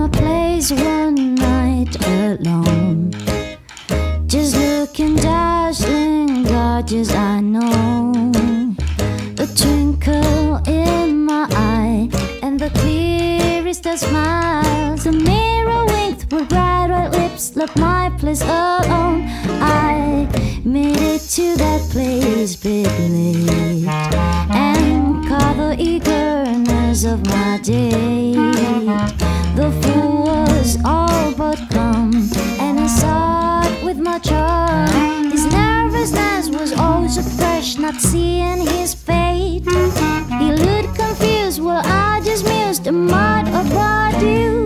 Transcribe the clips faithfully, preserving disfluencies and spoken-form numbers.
a place one night alone, just looking dazzling, gorgeous, I know. A twinkle in my eye and the clearest of smiles. The mirror winked with bright red lips, left my place alone. I made it to that place bit late and caught the eagerness of my date. The fool was all but come, and I saw it with my charm. His nervousness was oh so fresh, not seeing his fate. He looked confused while I just mused a mud about you.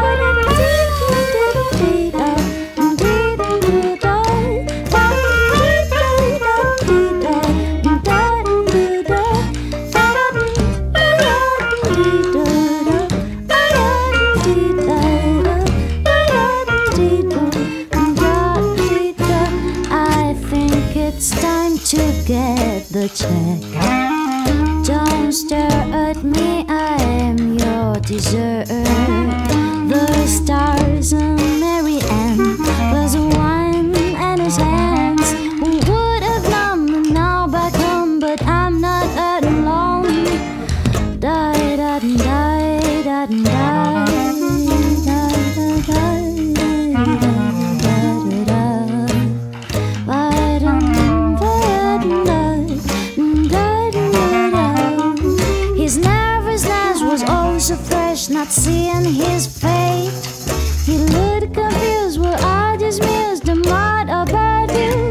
It's time to get the check. Don't stare at me, I am your dessert. The stars are merry and glass of wine and his hands. Who would have known me now back home, but I'm not at alone. Die, da, die, da, die. His nervousness was oh so fresh, not seeing his fate. He looked confused while I just mused the mud about you.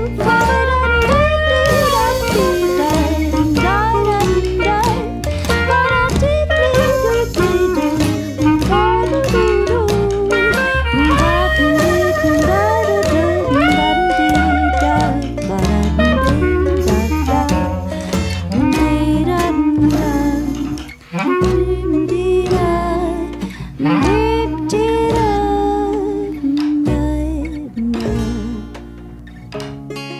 Deep, deep,